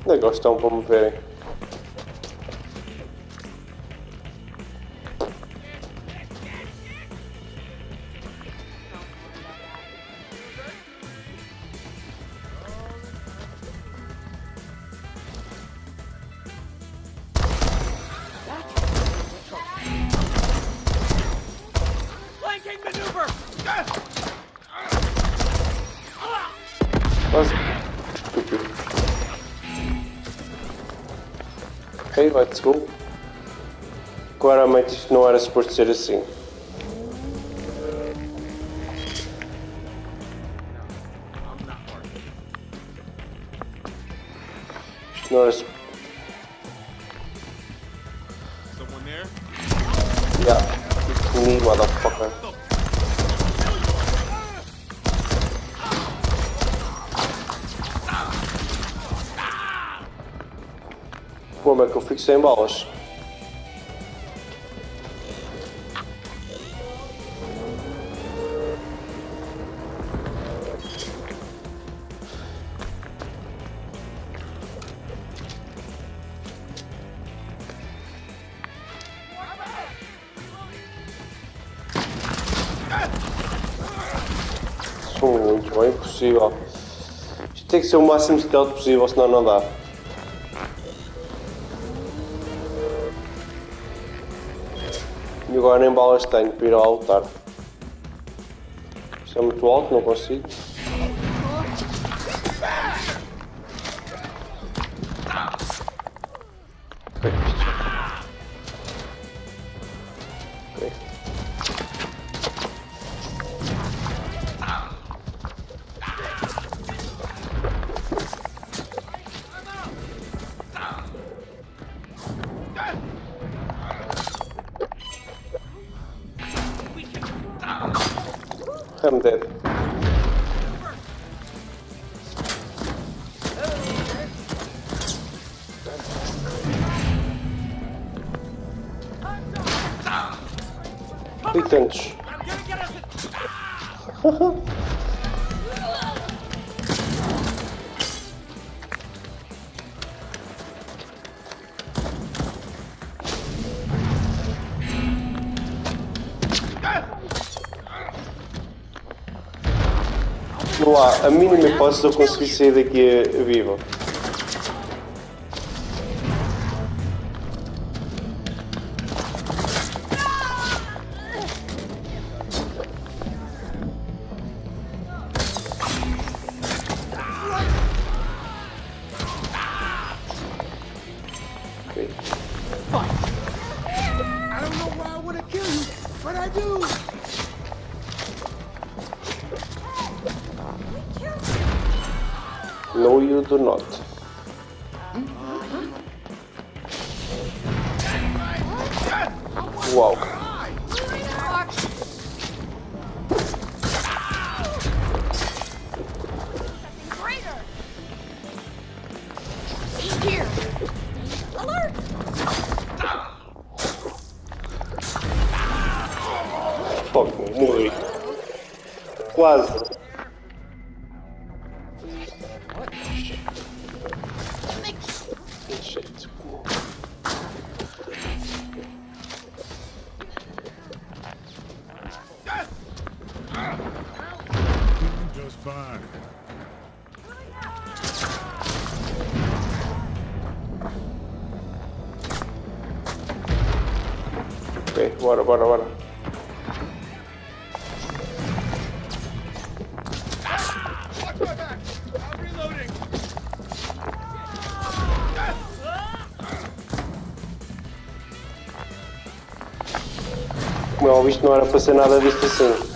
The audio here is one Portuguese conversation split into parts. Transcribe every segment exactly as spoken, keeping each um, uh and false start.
Ainda gostam para me verem. Quase estúpido. Ok, let's go. Claramente isto não era suposto ser assim. Isto não era suposto. Yeah, it's me, motherfucker. Como é que eu fico sem balas? Muito bem, impossível. Isto tem que ser o máximo de stealth possível, senão não dá. E agora nem balas tenho para ir ao lutar. Isto é muito alto, não consigo. Ok, isto. Ok. I'm dead. E tantos. Não há a mínima hipótese de eu conseguir sair daqui vivo. Okay. I don't know why I want to kill you, but I do. No, you do not. Wow. Here. Alert. Fuck, morri. Quase. Shit. Just fine. Ok, bora, bora, bora. Como é óbvio, isto não era para ser nada disto assim.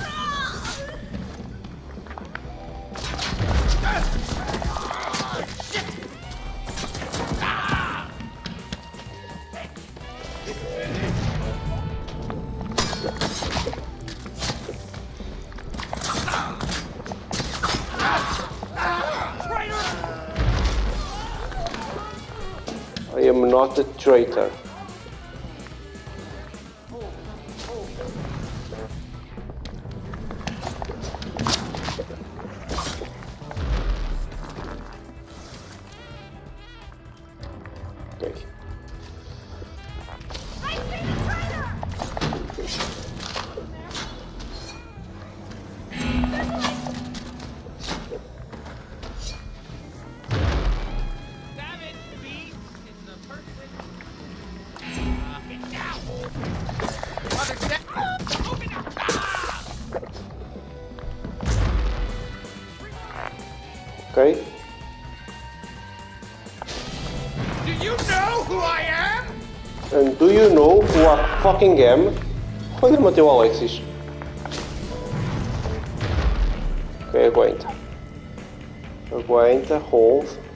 I am not a traitor. Ok. Ok. Do you know who I am? And do you know who I fucking am? Olha, matei o Alexis. Ok, aguenta. Aguenta, hold.